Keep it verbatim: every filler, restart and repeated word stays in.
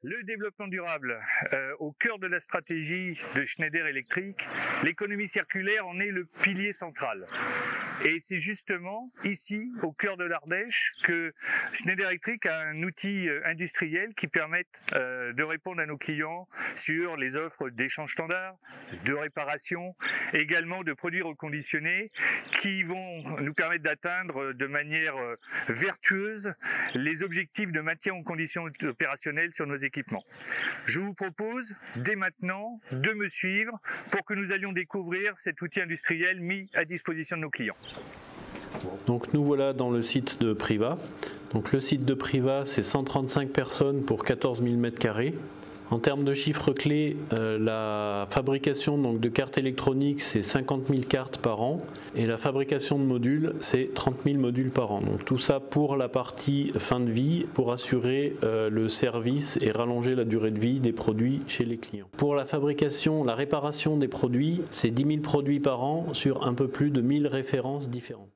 Le développement durable, euh, au cœur de la stratégie de Schneider Electric, l'économie circulaire en est le pilier central. Et c'est justement ici, au cœur de l'Ardèche, que Schneider Electric a un outil industriel qui permet euh, de répondre à nos clients sur les offres d'échange standard, de réparation, également de produits reconditionnés qui vont nous permettre d'atteindre de manière vertueuse les objectifs de maintien en conditions opérationnelles sur nos équipements. Je vous propose dès maintenant de me suivre pour que nous allions découvrir cet outil industriel mis à disposition de nos clients. Donc nous voilà dans le site de Priva. Donc le site de Priva, c'est cent trente-cinq personnes pour quatorze mille mètres carrés. En termes de chiffres clés, euh, la fabrication donc, de cartes électroniques, c'est cinquante mille cartes par an et la fabrication de modules, c'est trente mille modules par an. Donc tout ça pour la partie fin de vie, pour assurer euh, le service et rallonger la durée de vie des produits chez les clients. Pour la fabrication, la réparation des produits, c'est dix mille produits par an sur un peu plus de mille références différentes.